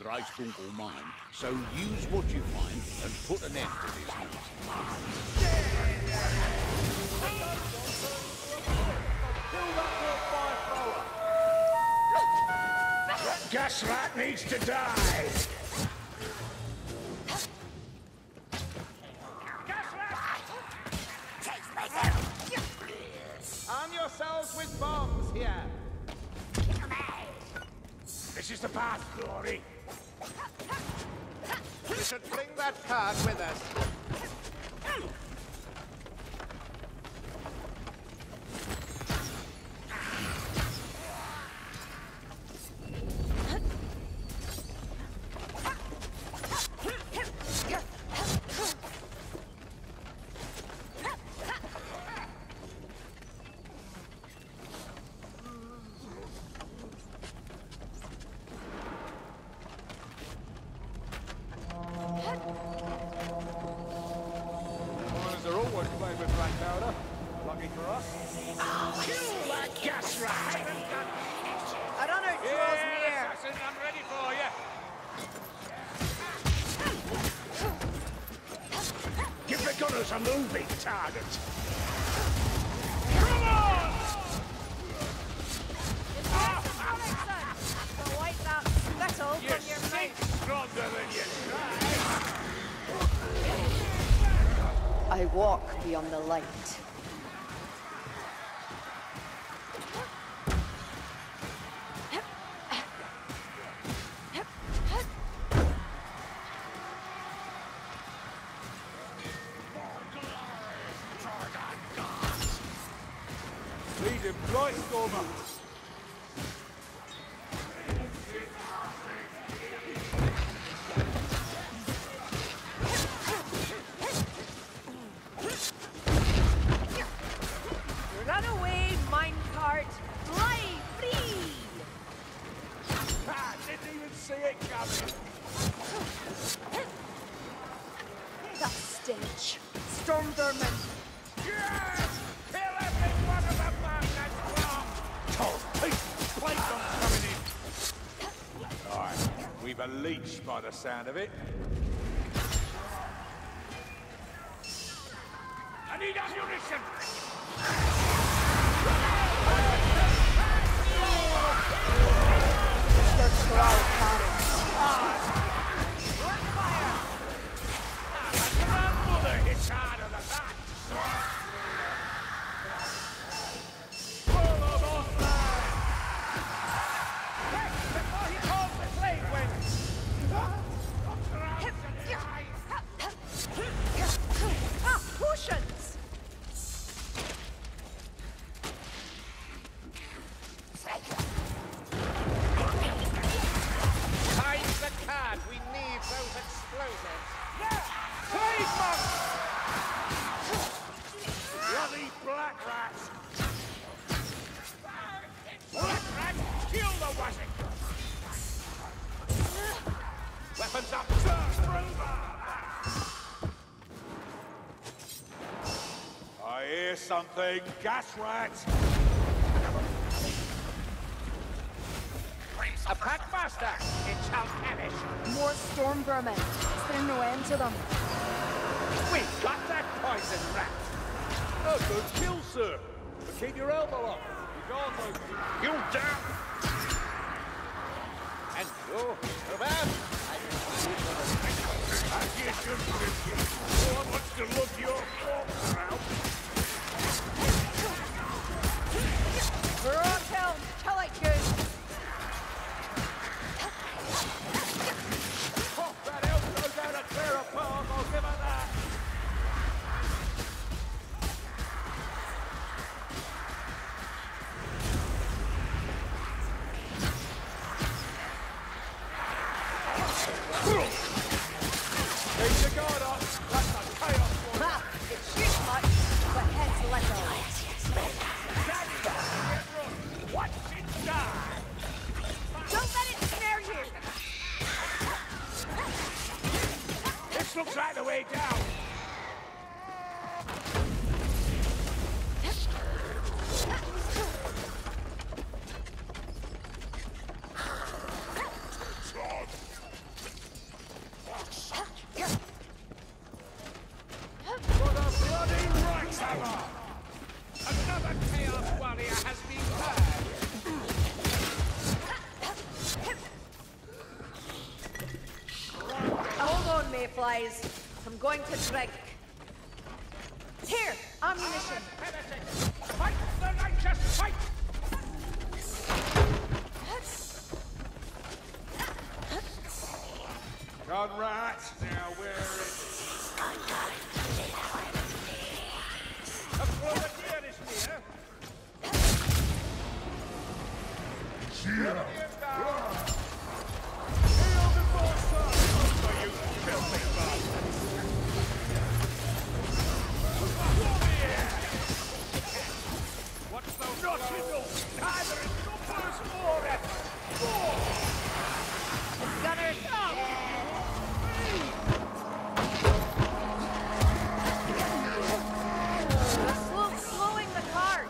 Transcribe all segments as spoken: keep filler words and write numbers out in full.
Grey Spunkle mine, so use what you find and put an end to this nuisance. That gas rat needs to die! Arm yourselves with bombs here. This is the path, Glory. We should bring that card with us. They're always playing with black powder. Lucky for us. Kill that gas rat! I don't know, draws near. Assassin, I'm ready for you. Give the gunners a moving target! Come on! So wipe that spittle You're from your six mouth. stronger than you try. I walk beyond the light. Lead him, right, Stormer. Run away, minecart. Fly free! Ah, didn't even see it coming. That stench. Storm vermin. Yes! Kill every one of them, man! That's wrong! Oh, peace! Plate on coming in! Alright, we've a leech by the sound of it. I need ammunition! The crowd panics. Grandmother hits harder than that! Pull them off, lad! Quick, before he calls the slave wind! Ah, potions! Find the card. We need those explosives. Please, monk! Bloody black rats! Black rats, kill the Wazzick! Weapons up, sir! I hear something, gas rats! A packmaster! It's Alcanish! More storm vermin. Is there no end to them? We've got that poison rat! A good kill, sir! But keep your elbow up! You can't move. You damn! And you, Ruben! As you should, Christian. No one wants to look your corpse around. We're on kill. Kill it good. Pop that elf goes out a clear apart, I'll give her that! Keep your guard up! That's a chaos for you! Ha! It shoots much, but heads little. Watch it die! Don't let it snare you. This looks like the way down. mayflies. I'm going to drink. Here, ammunition. Fight the righteous fight! Gone right. Now where is it? A grenadier is near. Grenadier's down. Hail before sun. For you filthy bastards. What's those? Not enough. Neither is numbers or effort. More. Gunners up! The slope's slowing the cart.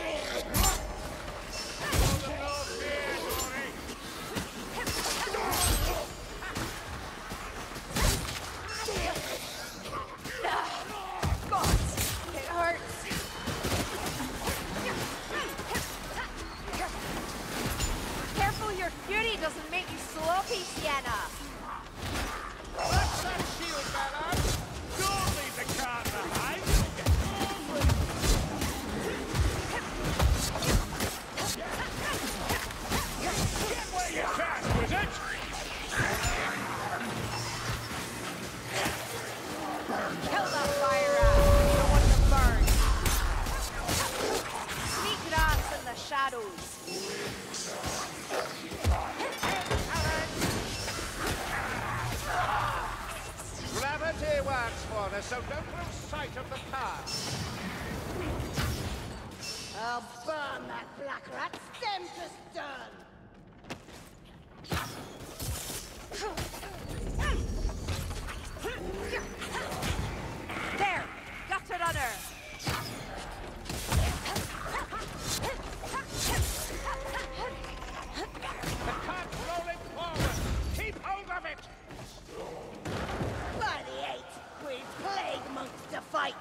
God, it hurts. Careful your fury doesn't make you sloppy, Sienna. That's that shield bearer! Don't leave the cart behind! Get where you can, wizard! Kill that fire rat. You don't want to burn. Sneak rats in the shadows. Gravity works for us, so don't lose sight of the past. I'll burn that black rat stem to stern! There! Gutter runner! The cart's rolling forward! Keep hold of it! By the eight, we've plague monks to fight!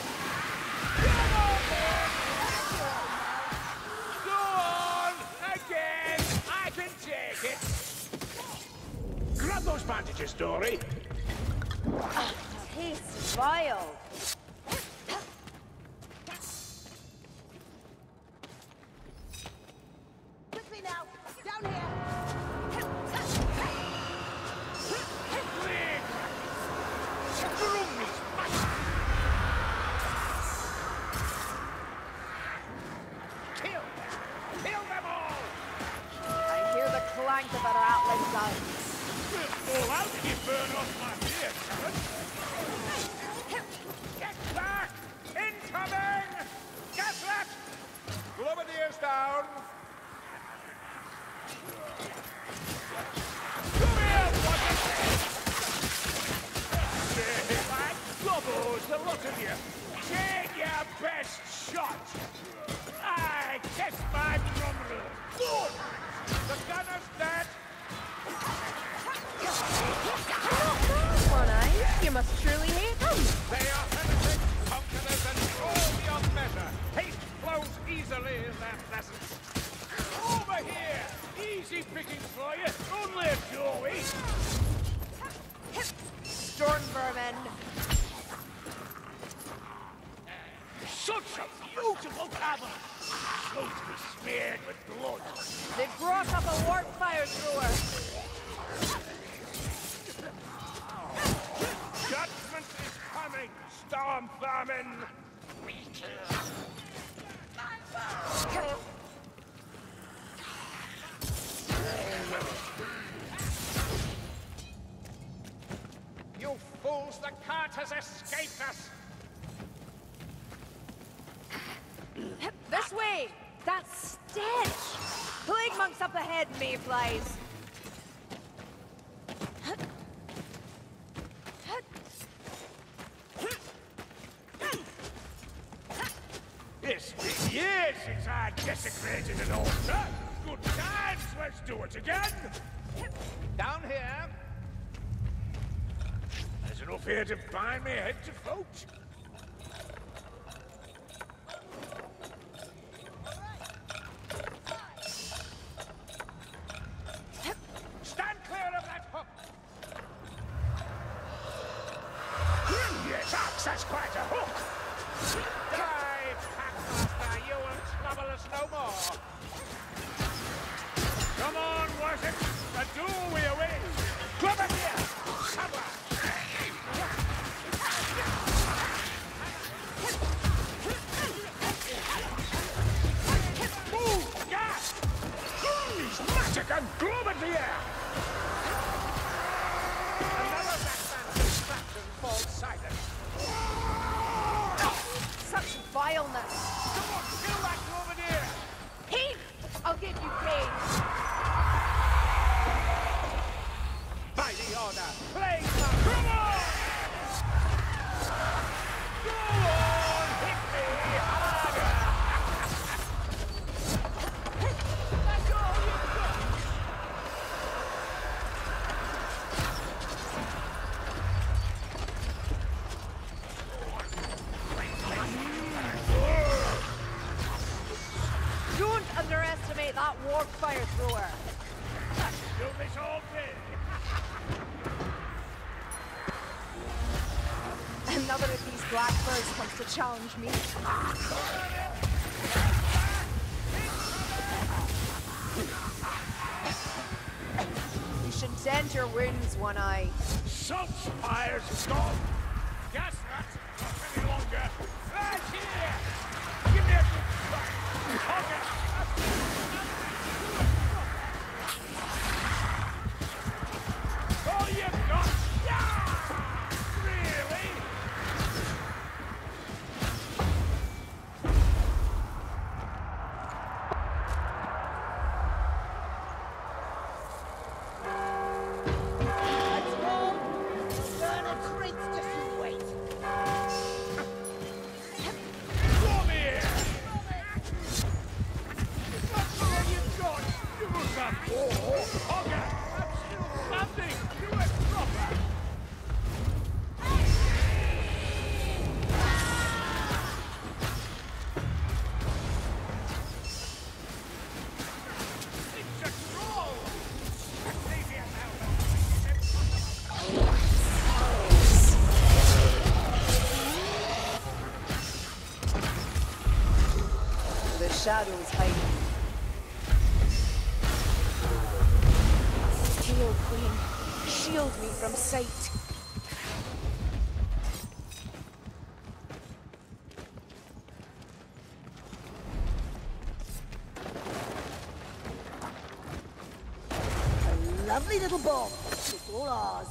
Go on! Again! I can take it! Grab those bandages, Dory! Tastes vile. Quickly now! Down here! Clean! Groomies! Kill them! Kill them all! I hear the clank of a rattling gun. Oh, how did you burn off my beard, Karen? Get back! Incoming! Gaslet! Grenadiers down! Come here, what Stay back! Gobos, the lot of you! Take your best shot! I kiss my drummer! Good! The gunner's dead! One eye, you must truly hate them. They are heretics, conquerors, and all beyond measure. Hate flows easily in their presence. Over here! Easy pickings for you, only a doorway. Storm vermin. Such a beautiful cavern! So to be smeared with blood. They brought up a warp fire thrower. Judgment is coming, storm vermin! You fools, the cart has escaped us! This way! That stench! Plague monks up ahead, mayflies. It's been years since I desecrated an altar. Good times, let's do it again. Down here! There's enough here to bind me head to foot. Stand clear of that hook! That's quite a hook! Die, Packmaster, you will trouble us no more. Come on, worship! The duel we await! Club it here! Cover! Move! Gas! He's magic and globe in the air! Another Batman's distraction falls silent. Such vileness. Come on, kill that Globadier! Heath! I'll give you pain. By the order, play some. Come on! Go on! Hit me harder! That's all you've got! Don't underestimate that warp fire thrower. Do this all day! Another of these blackbirds comes to challenge me. You should tend your wounds, One Eye. Salt Spire's gone! Gas rats, not any longer! Right here! Give me a good crack! Okay! All you've got! Yeah! Really? Let's go. Burn a treats just you wait. Come here! That's all you've got! Give us that ball! Okay! I'm still standing! Do it proper! It's a troll! Xavier now! The shadows hiding. Steel Queen, shield me from sight. A lovely little bomb. It's all ours.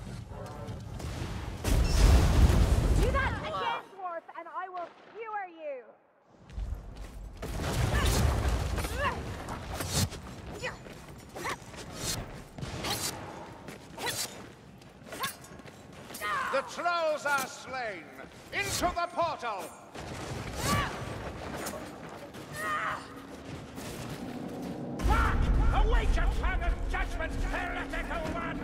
Do that again, dwarf, and I will skewer you. The trolls are slain. Into the portal. Awake your tongue of judgment, heretical one!